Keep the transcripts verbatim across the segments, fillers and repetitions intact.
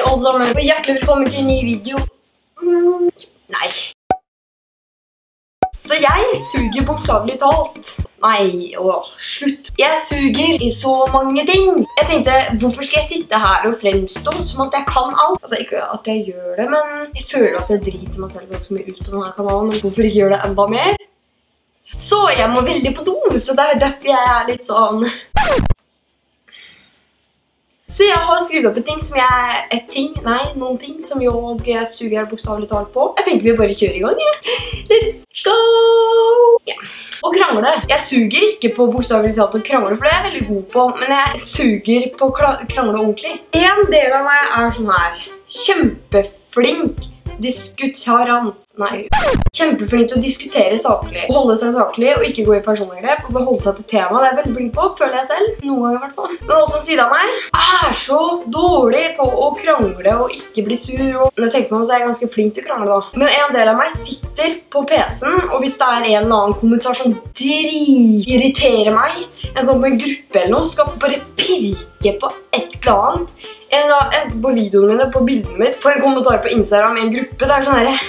alle sammen, og hjertelig velkommen til en ny video. Mm, nei. Så jeg suger bokstavelig talt. Nei, åh, slutt. Jeg suger i så mange ting. Jeg tenkte, hvorfor skal jeg sitte her og fremstå som at jeg kan alt? Altså, ikke at jeg gjør det, men jeg føler at jeg driter meg selv ganske mye ut på denne kanalen, men hvorfor ikke gjøre det enda mer? Så jeg må veldig på do, så det er derfor jeg er litt sånn... Så jeg har skrevet opp et ting som jeg... Et ting, nei, noen ting som jeg suger bokstavelig talt på. Jeg tenker vi bare kjører i gang, ja. Let's go! Ja. Og krangle. Jeg suger ikke på bokstavelig talt å krangle, for det er jeg veldig god på. Men jeg suger på å krangle ordentlig. En del av meg er sånn her. Kjempeflink. Diskutarant. Nei. Kjempeflink til å diskutere saklig. Holde seg saklig og ikke gå i personangrep. Og beholde seg til tema. Det er jeg veldig flink på, føler jeg selv. Noen ganger i hvert fall. Men også en side av meg er så dårlig på å krangle og ikke bli sur. Og når jeg tenker meg om, så er jeg ganske flink til å krangle da. Men en del av meg sitter på P C-en, og hvis det er en eller annen kommentar som dritirriterer meg, en sånn på en gruppe eller noe, skal bare pirke på et eller annet. En, en, på videoene mine, på bildene mitt, på en kommentar på Instagram i en gruppe, det er sånn her.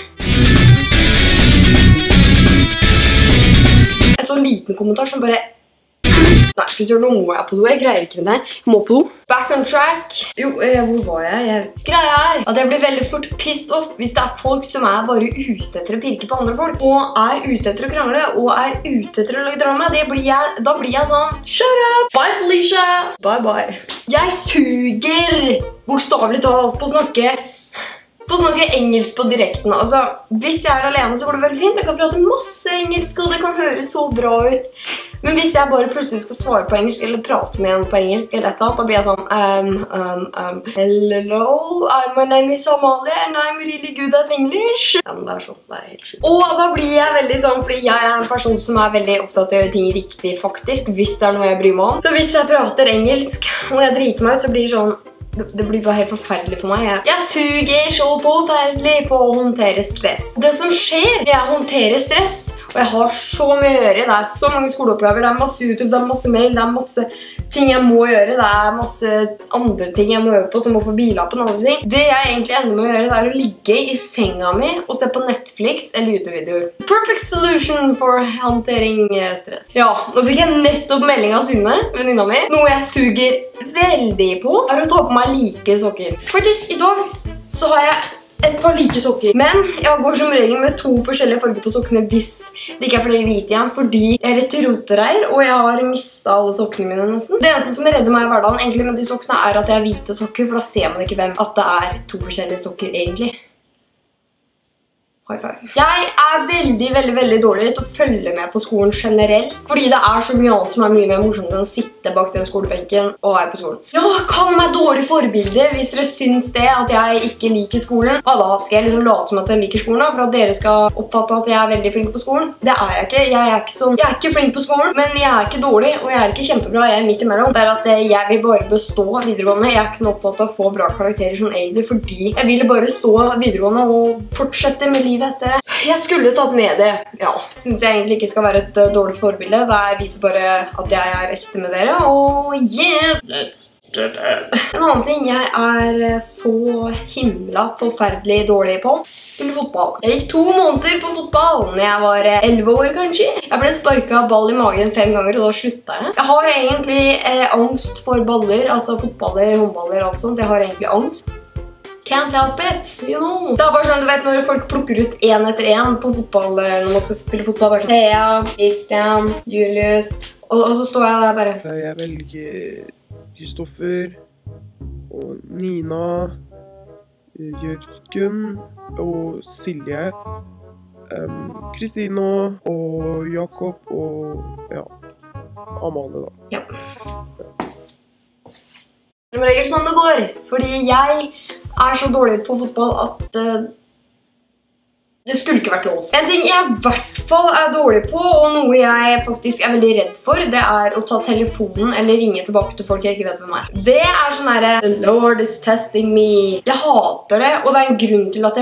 En sånn liten kommentar som bare... Nei, for så nå må jeg på do. Jeg greier ikke med det her. Jeg må på do. Back on track. Jo, eh, hvor var jeg? jeg? Greia er at jeg blir veldig fort pissed off hvis det er folk som er bare ute etter å pirke på andre folk, og er ute etter å krangle, og er ute etter å lage drama. Det blir jeg, da blir jeg sånn, shut up! Bye, Felicia! Bye, bye. Jeg suger bokstavelig talt på å snakke på å snakke engelsk på direkten. Altså, hvis jeg er alene så går det veldig fint. Jeg kan prate masse engelsk, og det kan høres så bra ut. Men hvis jeg bare plutselig skal svare på engelsk, eller prate med en på engelsk, eller et eller annet, da blir jeg sånn, um, um, um, hello, my name is Amalie, and I'm really good at English. Ja, men det er sånn, det er helt sjukt. Og da blir jeg veldig sånn, fordi jeg er en person som er veldig opptatt av å gjøre ting riktig, faktisk, hvis det er noe jeg bryr meg om. Så hvis jeg prater engelsk, og jeg driter meg ut, så blir det sånn, det blir bare helt forferdelig for meg. Jeg, jeg suger så forferdelig på å håndtere stress. Det som skjer, det er å håndtere stress. Og jeg har så mye å gjøre. Det er så mange skoleoppgaver, det er masse YouTube, det er masse mail, det er masse ting jeg må gjøre. Det er masse andre ting jeg må gjøre på, som å få bilappen og andre ting. Det jeg egentlig ender med å gjøre, det er å ligge i senga mi og se på Netflix eller YouTube-videoer. Perfect solution for håndtering stress. Ja, nå fikk jeg nettopp melding av Synne, venninna mi. Noe jeg suger veldig på er å ta på meg like sokker. Faktisk, i dag så har jeg et par like sokker, men jeg går som regel med to forskjellige farger på sokkene hvis det ikke er flere hvite igjen, fordi jeg er rett i rotereir, og jeg har mistet alle sokkene mine nesten. Det eneste som redder meg i hverdagen egentlig med de sokkene er at jeg har hvite sokker, for da ser man ikke hvem at det er to forskjellige sokker egentlig. High five. Jeg er veldig, veldig, veldig dårlig til å følge med på skolen generelt, fordi det er så mye annet som er mye mer morsomt enn å sitte bak den skolebenken og være på skolen. Ja, kall meg dårlig forbilde hvis dere syns det, at jeg ikke liker skolen. Og da skal jeg liksom late som at jeg liker skolen, for at dere skal oppfatte at jeg er veldig flink på skolen. Det er jeg ikke. Jeg er ikke sånn. Jeg er ikke flink på skolen, men jeg er ikke dårlig, og jeg er ikke kjempebra. Jeg er midt imellom. Det er at jeg vil bare bestå videregående. Jeg er ikke opptatt av å få bra karakterer sånn egentlig, fordi jeg ville bare stå videregående og fortsette med livet etter det. Jeg skulle tatt med det, ja. Synes jeg egentlig ikke skal være et uh, dårlig forbilde. Det viser bare at jeg er ekte med dere, og yeah! Let's do that. En annen ting jeg er så himla forferdelig dårlig på, spille fotball. Jeg gikk to måneder på fotball når jeg var elleve år kanskje. Jeg ble sparket ball i magen fem ganger, og da sluttet jeg. Jeg har egentlig eh, angst for baller, altså fotballer, håndballer, alt sånt. Jeg har egentlig angst. Can't help it, you know. Det er bare sånn, du vet, når folk plukker ut en etter en på fotball, når man skal spille fotball, bare sånn Thea, Christian, Julius, og, og så står jeg der bare. Jeg velger Kristoffer, og Nina, Jørgen, og Silje, um, Kristina, og Jakob, og ja, Amalie da. Ja. Det er ikke sånn det går, fordi jeg er så dårlig på fotball at uh, det skulle ikke vært lov. En ting jeg i hvert fall er dårlig på, og noe jeg faktisk er veldig redd for, det er å ta telefonen eller ringe tilbake til folk jeg ikke vet hvem er. Det er sånn her, the Lord is testing me. Jeg hater det, og det er en grunn til at jeg blokker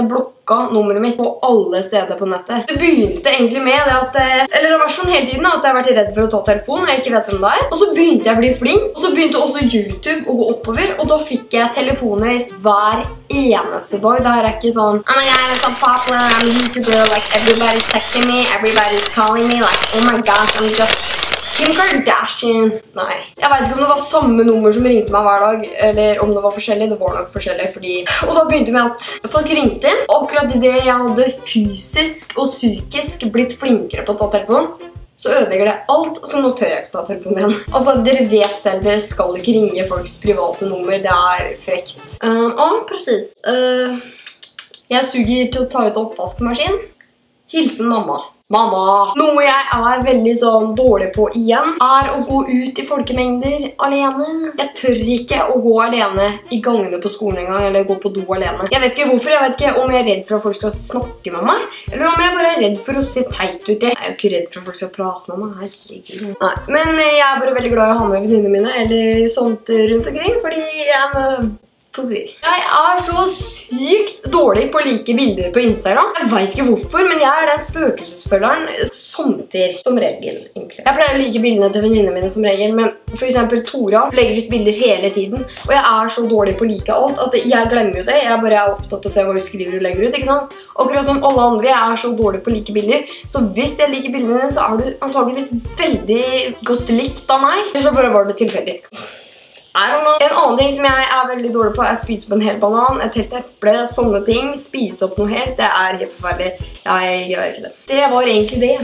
stalka nummeret mitt på alle steder på nettet. Det begynte egentlig med det at, eller det var sånn hele tiden, at jeg har vært redd for å ta telefonen, og jeg ikke vet hvem det er. Og så begynte jeg å bli flink, og så begynte også YouTube å gå oppover, og da fikk jeg telefoner hver eneste dag. Det her er ikke sånn, oh my god, I'm so popular, I'm a YouTuber, like everybody's texting me, everybody's calling me, like, oh my gosh, I'm just Kim Kardashian. Nei. Jeg vet ikke om det var samme nummer som ringte meg hver dag, eller om det var forskjellig. Det var nok forskjellig, fordi... Og da begynte med at folk ringte, og akkurat i det jeg hadde fysisk og psykisk blitt flinkere på å ta telefonen, så ødelegger det alt, så nå tør jeg ikke ta telefonen igjen. Altså, dere vet selv, dere skal ikke ringe folks private nummer, det er frekt. Um, ja, precis. Uh, jeg suger til å ta ut oppvaskmaskin. Hilsen mamma. Mamma! Noe jeg er veldig sånn dårlig på igjen, er å gå ut i folkemengder alene. Jeg tør ikke å gå alene i gangene på skolen en gang, eller gå på do alene. Jeg vet ikke hvorfor, jeg vet ikke om jeg er redd for at folk skal snakke med meg, eller om jeg bare er redd for å se teit ut. Jeg er jo ikke redd for at folk skal prate med meg, herregud. Nei, men jeg er bare veldig glad i å ha med venninnene mine, eller sånt rundt omkring, fordi jeg er... Jeg er så sykt dårlig på å like bilder på Instagram. Jeg vet ikke hvorfor, men jeg er den spøkelsesfølgeren sommer, som regel, egentlig. Jeg pleier å like bildene til venninnene mine som regel, men for eksempel Tora legger ut bilder hele tiden, og jeg er så dårlig på å like alt at jeg glemmer jo det. Jeg bare er opptatt av å se hva hun skriver og legger ut, ikke sant? Akkurat som alle andre, jeg er så dårlig på å like bilder, så hvis jeg liker bildene dine, så er du antageligvis veldig godt likt av meg. Eller så bare var det tilfeldig. I don't know. En annen ting som jeg er veldig dårlig på er å spise opp en hel banan, et helt eple, sånne ting. Spise opp noe helt, det er helt forferdelig. Jeg gjør ikke det. Det var egentlig det.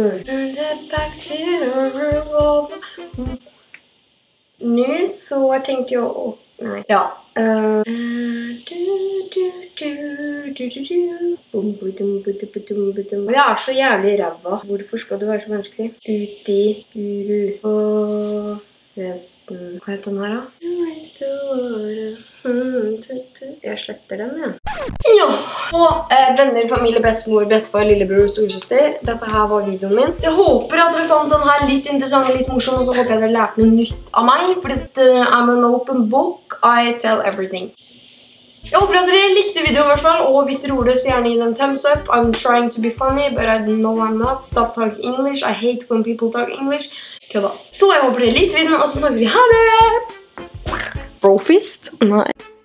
Nå så tenkte jeg å... Nei. Ja. Uh... Jeg er så jævlig ræva. Hvorfor skal det være så vanskelig? Uti, uru, og... resten. Hva heter den her da? Jeg sletter den, ja. Ja! Og eh, venner, familie, bestemor, bestefar, lillebror og storesøster. Dette her var videoen min. Jeg håper at dere fant den her litt interessant og litt morsom, og så håper jeg dere lærte noe nytt av meg, fordi uh, I'm an open book. I tell everything. Jeg håper at dere likte videoen i hvert fall, og hvis dere gjorde det, så gjerne gi den thumbs up. I'm trying to be funny, but I know I'm not. Stop talking English. I hate when people talk English. Kødda. Så jeg håper dere likte videoen, og så snakker vi. Ha det! Brofist? Nei.